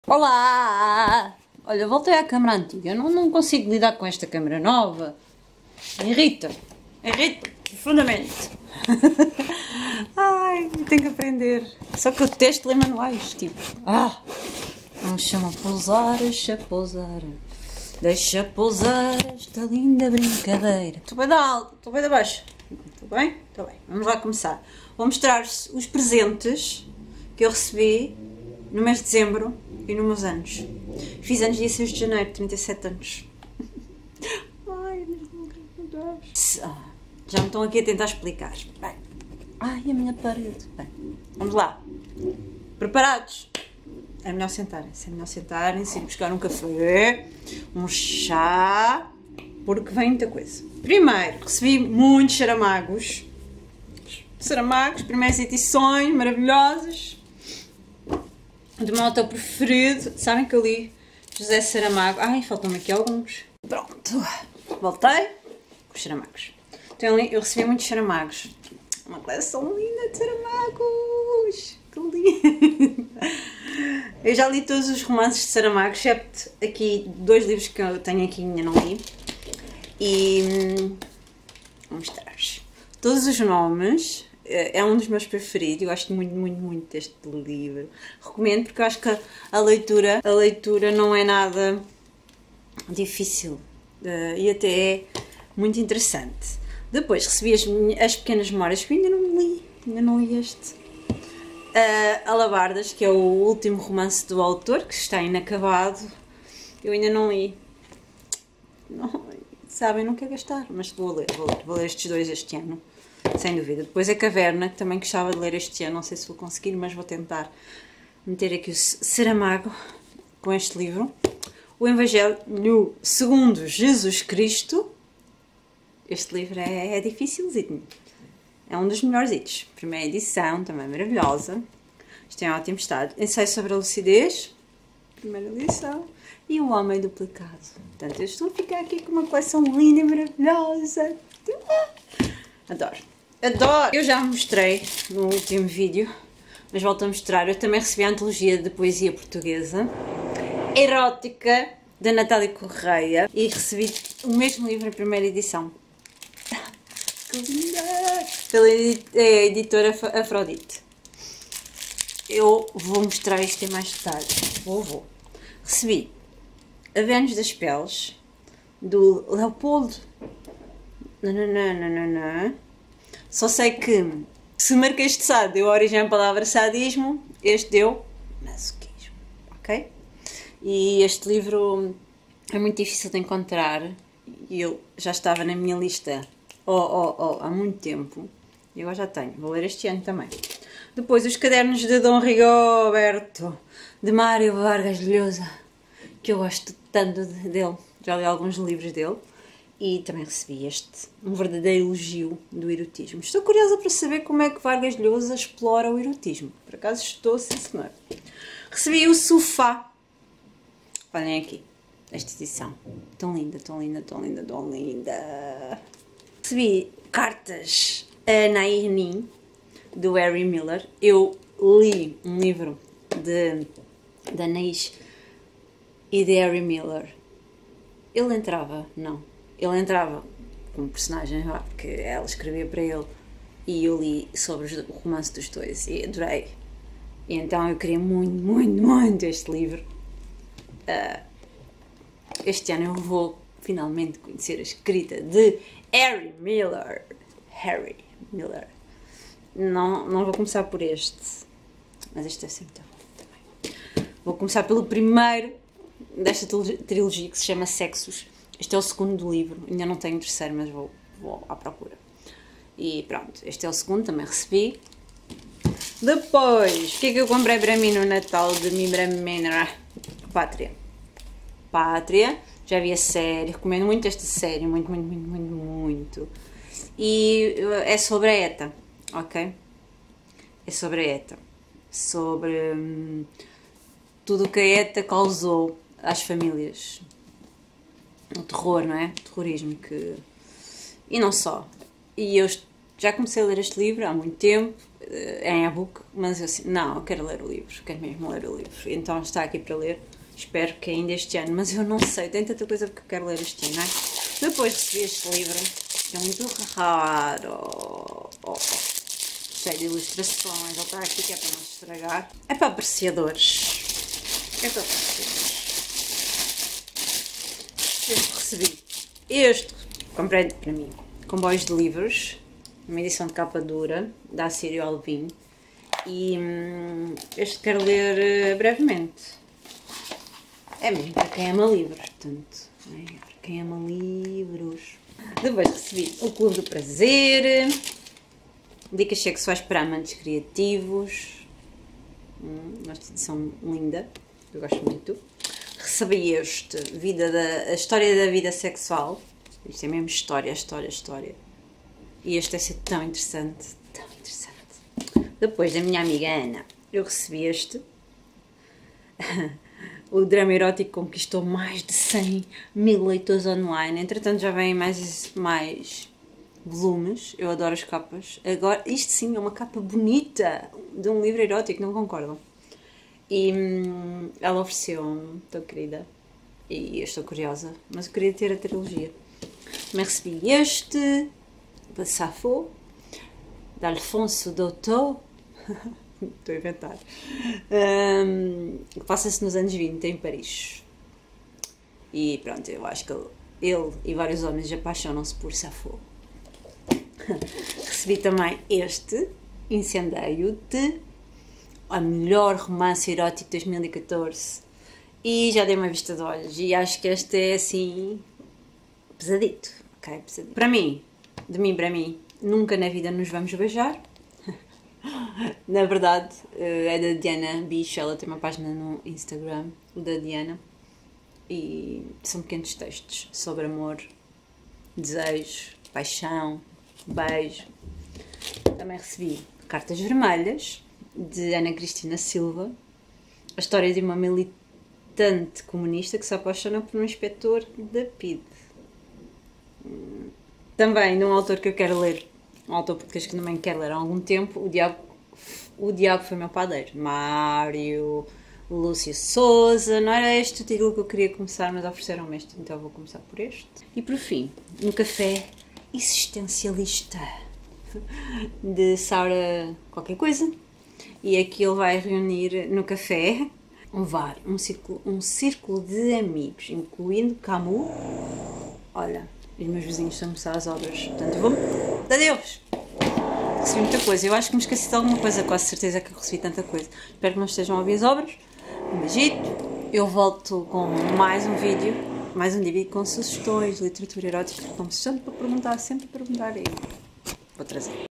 Olá! Olha, voltei à câmera antiga. Eu não consigo lidar com esta câmera nova. Irrita. Irrita profundamente. Ai, tenho que aprender. Só que eu detesto ler manuais. Tipo, deixa-me pousar, deixa pousar. Deixa pousar esta linda brincadeira. Estou bem da alta, estou bem da baixa. Estou bem? Estou bem. Vamos lá começar. Vou mostrar-vos os presentes que eu recebi no mês de dezembro e nos meus anos. Fiz anos dia 6 de janeiro, 37 anos. Ai, meu Deus. Já me estão aqui a tentar explicar. Bem. Ai, a minha parede. Bem, vamos lá. Preparados? É melhor sentarem-se. É melhor sentarem-se e buscar um café, um chá, porque vem muita coisa. Primeiro, recebi muitos Saramagos. Saramagos, primeiras edições maravilhosas. Do meu autor preferido. Sabem que eu li José Saramago. Ai, faltam-me aqui alguns. Pronto. Voltei com os Saramagos. Então eu recebi muitos Saramagos. Uma coleção linda de Saramagos. Que lindo. Eu já li todos os romances de Saramago, excepto aqui 2 livros que eu tenho aqui e ainda não li. E vou mostrar-vos. Todos os nomes. É um dos meus preferidos, eu gosto muito, muito, muito deste livro. Recomendo porque eu acho que a leitura não é nada difícil e até é muito interessante. Depois recebi as Pequenas Memórias, que eu ainda não li este. Alabardas, que é o último romance do autor, que está inacabado. Eu ainda não li. Sabem, não quero gastar, mas vou ler estes 2 este ano. Sem dúvida. Depois a Caverna, que também gostava de ler este ano, não sei se vou conseguir, mas vou tentar meter aqui o Saramago com este livro. O Evangelho segundo Jesus Cristo. Este livro é dificilzinho. É um dos melhores itens. Primeira edição, também maravilhosa. Isto é em ótimo estado. Ensaio sobre a lucidez. Primeira edição. E O Homem Duplicado. Portanto, eu estou a ficar aqui com uma coleção linda e maravilhosa. Adoro. Eu já mostrei no último vídeo, mas volto a mostrar. Eu também recebi a antologia de poesia portuguesa, erótica, da Natália Correia, e recebi o mesmo livro em primeira edição. Que linda! Pela editora Afrodite. Eu vou mostrar isto em mais detalhe. Vou. Recebi A Vênus das Peles, do Leopoldo. Só sei que se Marquês de Sade deu origem à palavra sadismo, este deu masoquismo, ok? E este livro é muito difícil de encontrar e eu já estava na minha lista há muito tempo e agora já tenho, vou ler este ano também. Depois os cadernos de Dom Rigoberto, de Mário Vargas Llosa, que eu gosto tanto dele, já li alguns livros dele. E também recebi um verdadeiro elogio do erotismo. Estou curiosa para saber como é que Vargas Llosa explora o erotismo. Por acaso estou, sim senhor. Recebi o Sofá. Olhem aqui, esta edição. Tão linda, tão linda, tão linda, tão linda. Recebi Cartas a Naomi, do Harry Miller. Eu li um livro da Anaïs e de Harry Miller. Ele entrava como personagem, porque ela escrevia para ele e eu li sobre o romance dos dois e adorei. E então eu queria muito, muito, muito este livro. Este ano eu vou finalmente conhecer a escrita de Harry Miller. Não vou começar por este, mas este é sempre muito bom também. Vou começar pelo primeiro desta trilogia, que se chama Sexos. Este é o segundo livro, ainda não tenho o terceiro, mas vou à procura. E pronto, este é o segundo, também recebi. Depois, o que é que eu comprei para mim no Natal de mim para mim? Pátria, já vi a série, recomendo muito esta série, muito. E é sobre a ETA, ok? É sobre a ETA, sobre tudo o que a ETA causou às famílias. O terror, não é? O terrorismo que... E não só. E eu já comecei a ler este livro há muito tempo em e-book, mas eu assim, não, eu quero ler o livro, quero mesmo ler o livro. Então está aqui para ler, espero que ainda este ano, mas eu não sei, tem tanta coisa que eu quero ler este ano, não é? Depois recebi este livro, que é muito raro, cheio de ilustrações, ele está aqui que é para não estragar. É para apreciadores. É para apreciadores. Eu recebi este, comprei para mim, Comboios de Livros, uma edição de capa dura, da Assírio Alvim, e este quero ler brevemente. É mesmo para quem ama livros, portanto, é para quem ama livros. Depois recebi o Clube do Prazer, dicas sexuais para amantes criativos, uma edição linda, eu gosto muito. Recebi este, a História da Vida Sexual, isto é mesmo história. E este vai ser tão interessante, tão interessante. Depois da minha amiga Ana, eu recebi este. O drama erótico conquistou mais de 100 mil leitores online. Entretanto já vêm mais volumes. Eu adoro as capas. Agora, isto sim é uma capa bonita de um livro erótico, não concordam? E ela ofereceu-me, tão querida, e eu estou curiosa, mas eu queria ter a trilogia. Também recebi este, de Safo, de Alfonso Dautot, estou a inventar, que passa-se nos anos 20 em Paris. E pronto, eu acho que ele e vários homens apaixonam-se por Safo. Recebi também este, Incendeio-te, a melhor romance erótico de 2014, e já dei uma vista de olhos e acho que este é assim pesadito, ok? Pesadito. Para mim, de mim para mim, nunca na vida nos vamos beijar. Na verdade, é da Diana Bicho, ela tem uma página no Instagram, o da Diana, e são pequenos textos sobre amor, desejo, paixão, beijo. Também recebi Cartas Vermelhas, de Ana Cristina Silva, a história de uma militante comunista que se apaixona por um inspetor da PIDE. Também de um autor que eu quero ler, um autor português que também quero ler há algum tempo, o Diabo Foi Meu Padeiro, Mário Lúcio Souza. Não era este o título que eu queria começar, mas ofereceram-me este, então eu vou começar por este. E por fim, No Café Existencialista, de Saura qualquer coisa. E aqui ele vai reunir no café um círculo de amigos, incluindo Camus. Olha, os meus vizinhos estão a começar as obras, portanto eu vou... Adeus! Recebi muita coisa, eu acho que me esqueci de alguma coisa, quase certeza que eu recebi tanta coisa. Espero que não estejam a ouvir as obras. Um beijito, eu volto com mais um vídeo com sugestões de literatura erótica, como sempre para perguntar, e vou trazer.